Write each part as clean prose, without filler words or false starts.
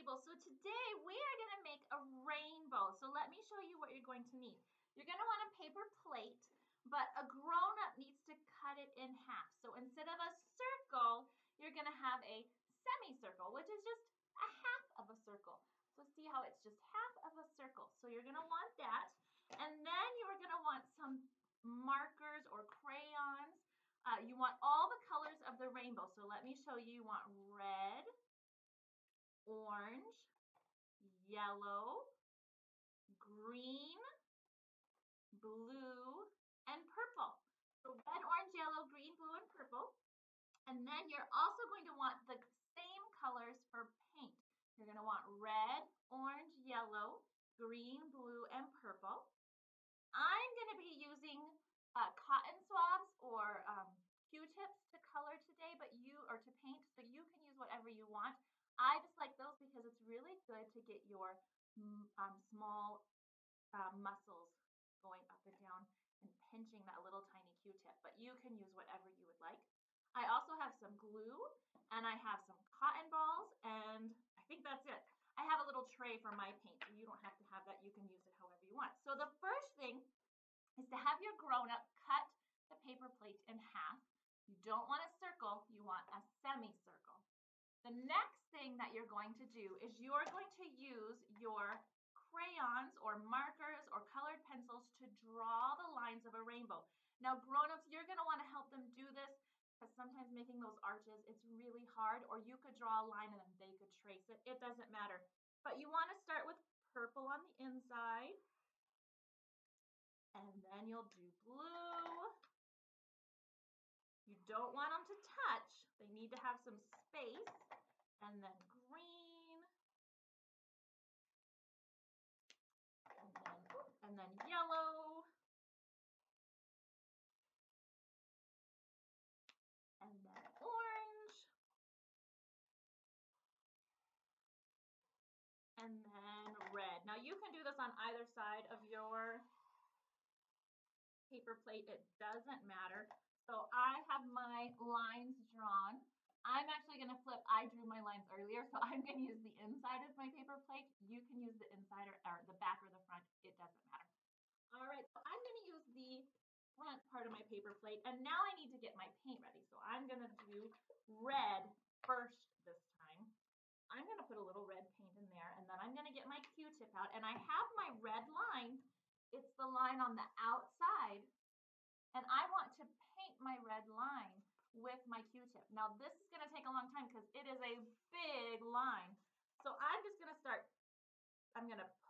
table. So today we are going to make a rainbow. So let me show you what you're going to need. You're going to want a paper plate, but a grown-up needs to cut it in half. So instead of a circle, you're going to have a semicircle, which is just a half of a circle. So see how it's just half of a circle. So you're going to want that. And then you're going to want some markers or crayons. You want all the colors of the rainbow. So let me show you. You want red, orange, yellow, green, blue, and purple. So red, orange, yellow, green, blue, and purple. And then you're also going to want the same colors for paint. You're going to want red, orange, yellow, green, blue, and purple. I'm going to be using cotton swabs or Q-tips to color today, or to paint, so you can use whatever you want. I just like those because it's really good to get your small muscles going up and down and pinching that little tiny Q-tip, but you can use whatever you would like. I also have some glue and I have some cotton balls, and I think that's it. I have a little tray for my paint, so you don't have to have that. You can use it however you want. So the first thing is to have your grown-up cut the paper plate in half. You don't want a circle, you want a semicircle. The next thing that you're going to do is you're going to use your crayons or markers or colored pencils to draw the lines of a rainbow. Now, grown-ups, you're going to want to help them do this because sometimes making those arches, it's really hard, or you could draw a line and then they could trace it. It doesn't matter. But you want to start with purple on the inside, and then you'll do blue. You don't want them to touch. They need to have some space. And then green. And then yellow. And then orange. And then red. Now you can do this on either side of your paper plate. It doesn't matter. So I have my lines drawn. I'm actually going to flip. I drew my lines earlier, so I'm going to use the inside of my paper plate. You can use the inside or the back or the front. It doesn't matter. All right, so I'm going to use the front part of my paper plate, and now I need to get my paint ready. So I'm going to do red first this time. I'm going to put a little red paint in there, and then I'm going to get my Q-tip out, and I have my red line. It's the line on the outside, and I want to paint my red line with my Q-tip. Now this is going to take a long time because it is a big line. So I'm just going to start, I'm going to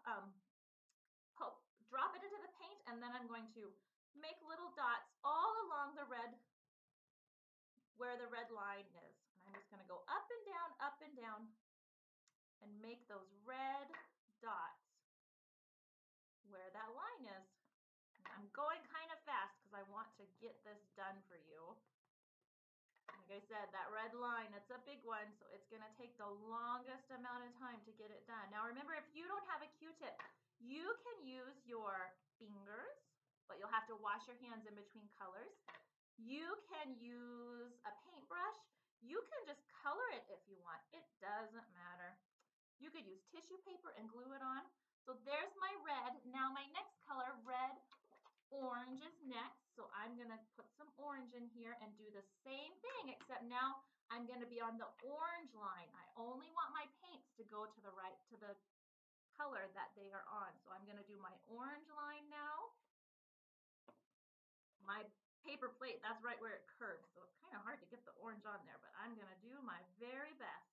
drop it into the paint, and then I'm going to make little dots all along the red, where the red line is. And I'm just going to go up and down, and make those red dots where that line is. I'm going kind of fast because I want to get this done for you. Like I said, that red line, it's a big one, so it's going to take the longest amount of time to get it done. Now remember, if you don't have a Q-tip, you can use your fingers, but you'll have to wash your hands in between colors. You can use a paintbrush. You can just color it if you want. It doesn't matter. You could use tissue paper and glue it on. So there's my red. Now my next color, red, orange is next. So I'm going to put some orange in here and do the same thing, except now I'm going to be on the orange line. I only want my paints to go to the right, to the color that they are on. So I'm going to do my orange line now. My paper plate, that's right where it curves, so it's kind of hard to get the orange on there, but I'm going to do my very best.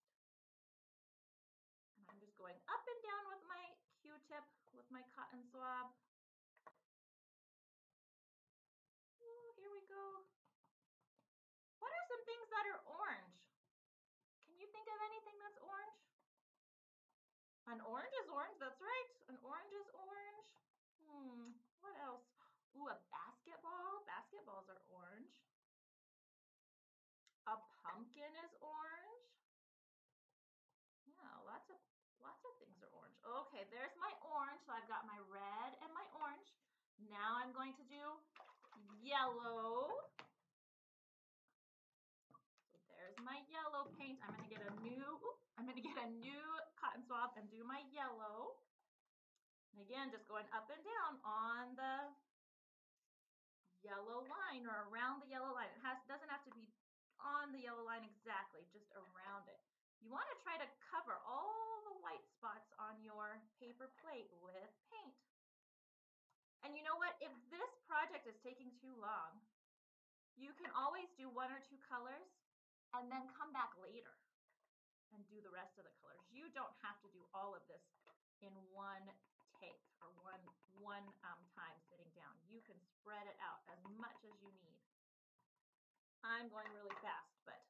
And I'm just going up and down with my Q-tip, with my cotton swab. Ooh, here we go. What are some things that are orange? Can you think of anything that's orange? An orange is orange, that's right. An orange is orange. What else? Ooh, a basketball. Basketballs are orange. A pumpkin is orange. Yeah, lots of things are orange. Okay, there's my orange. So I've got my red and my orange. Now I'm going to do yellow. So there's my yellow paint. I'm going to get a new I'm going to get a new cotton swab and do my yellow. And again, just going up and down on the yellow line or around the yellow line. It doesn't have to be on the yellow line exactly, just around it. You want to try to cover all the white spots on your paper plate with paint. And you know what? If this project is taking too long, you can always do 1 or 2 colors and then come back later and do the rest of the colors. You don't have to do all of this in one take or one time sitting down. You can spread it out as much as you need. I'm going really fast, but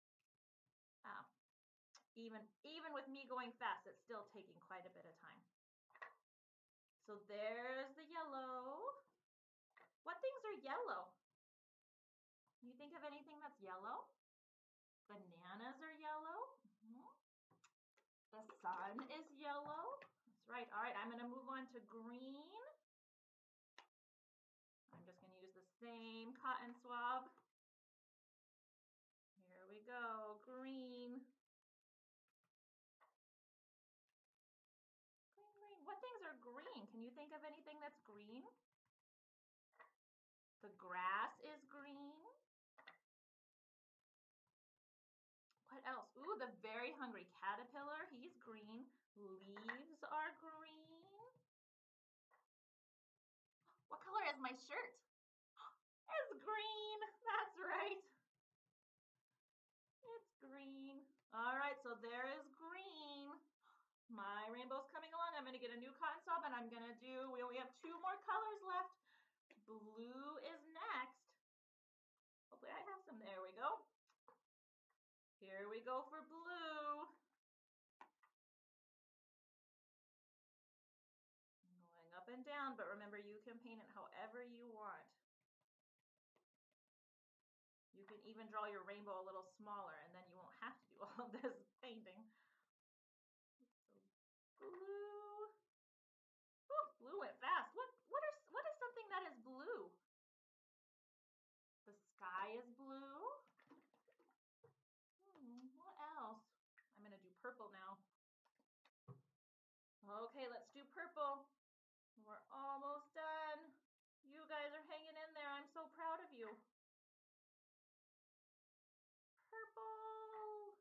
even with me going fast, it's still taking quite a bit of time. So there's the yellow. What things are yellow? Can you think of anything that's yellow? Bananas are yellow. The sun is yellow. That's right. All right, I'm going to move on to green. I'm just going to use the same cotton swab. Here we go, green. Green. What things are green? Can you think of anything that's green? The grass is green. What else? Ooh, the very hungry caterpillar, he's green. Leaves are green. What color is my shirt? It's green. That's right. It's green. All right, so there is green. My rainbow's coming along. I'm going to get a new cotton swab and I'm going to do, we only have 2 more colors left. Blue is next. Hopefully I have some. There we go. Here we go for blue. Going up and down, but remember you can paint it however you want. You can even draw your rainbow a little smaller and then you won't have to do all of this painting. So blue. Ooh, blue went fast. What is something that is blue? The sky is blue. What else? I'm going to do purple now. Okay, let's do purple. We're almost done. You guys are hanging in there. I'm so proud of you. Purple.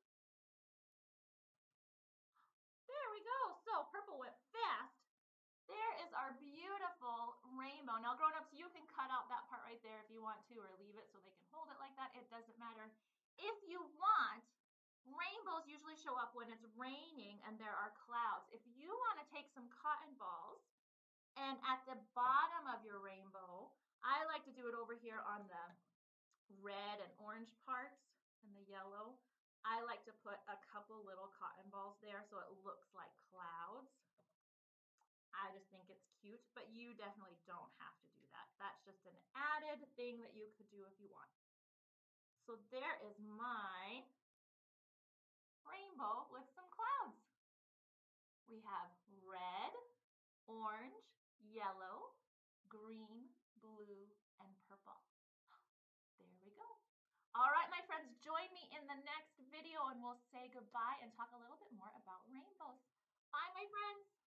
There we go. So purple went fast. There is our beautiful rainbow. Now grown-ups, you can cut out that part right there if you want to, or leave it so they can hold it like that. It doesn't matter. If you want, rainbows usually show up when it's raining and there are clouds. If you want to take some cotton balls and at the bottom of your rainbow, I like to do it over here on the red and orange parts and the yellow. I like to put a couple little cotton balls there so it looks like clouds. I just think it's cute, but you definitely don't have to do that. That's just an added thing that you could do if you want. So there is my rainbow with some clouds. We have red, orange, yellow, green, blue, and purple. There we go. All right, my friends, join me in the next video and we'll say goodbye and talk a little bit more about rainbows. Bye, my friends.